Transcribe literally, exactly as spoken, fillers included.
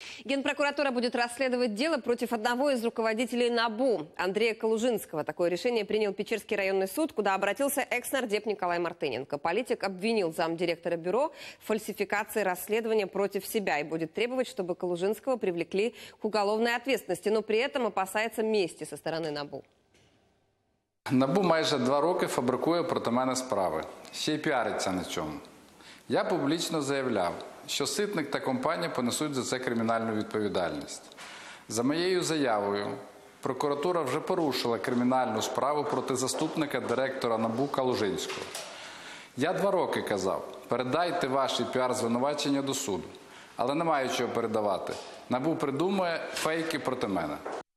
Генпрокуратура будет расследовать дело против одного из руководителей НАБУ, Андрея Калужинского. Такое решение принял Печерский районный суд, куда обратился экс-нардеп Николай Мартыненко. Политик обвинил замдиректора бюро в фальсификации расследования против себя и будет требовать, чтобы Калужинского привлекли к уголовной ответственности, но при этом опасается мести со стороны НАБУ. НАБУ майже два роки фабрикує проти мене справи. Ще й піариться на цьому. Я публічно заявляв, що Ситник та компанія понесуть за це кримінальну відповідальність. За моєю заявою, прокуратура вже порушила кримінальну справу проти заступника директора НАБУ Калужинського. Я два роки казав, передайте ваші піар-звинувачення до суду, але не маю чого передавати. НАБУ придумує фейки проти мене.